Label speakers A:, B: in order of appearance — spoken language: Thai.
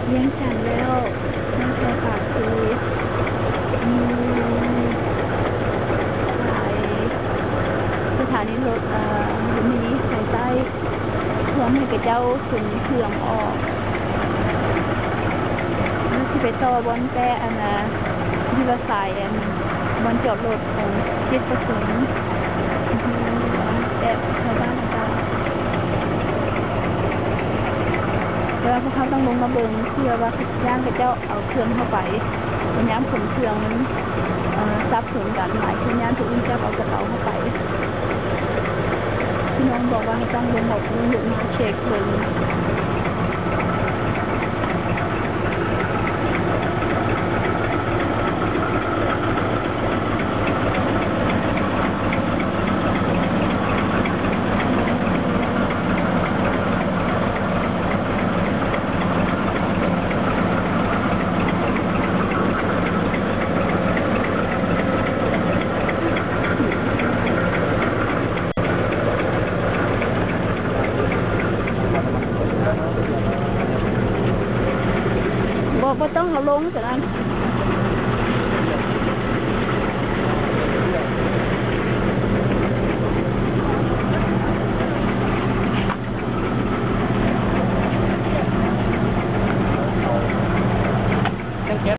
A: เลี้ยงฉันแล้วนั่นคือปากคือมีหลายสถานีรถมีสายใต้เพื่อให้กับเจ้าขึ้นเครื่องออกแล้วที่ไปต่อบอนแปะอันนะที่ว่าสายอันบอนจอดรถของเจ็ดประสงค์แต่ชาวบ้านต่างๆแล้วพวกเขาต้องลงมาเบิ่งเพื่อว่าย่างกับเจ้าเอาเครื่องเข้าไปย้ำขนเครื่องมันซับถึงกันหลายชิ้นย่างถูกอินเจ้าเอากระเป๋าเข้าไปพี่น้องบอกว่าต้องลงหมดลงหลุดมาเช็คเบิ่งบ่ต้องเอาลงจากนั้น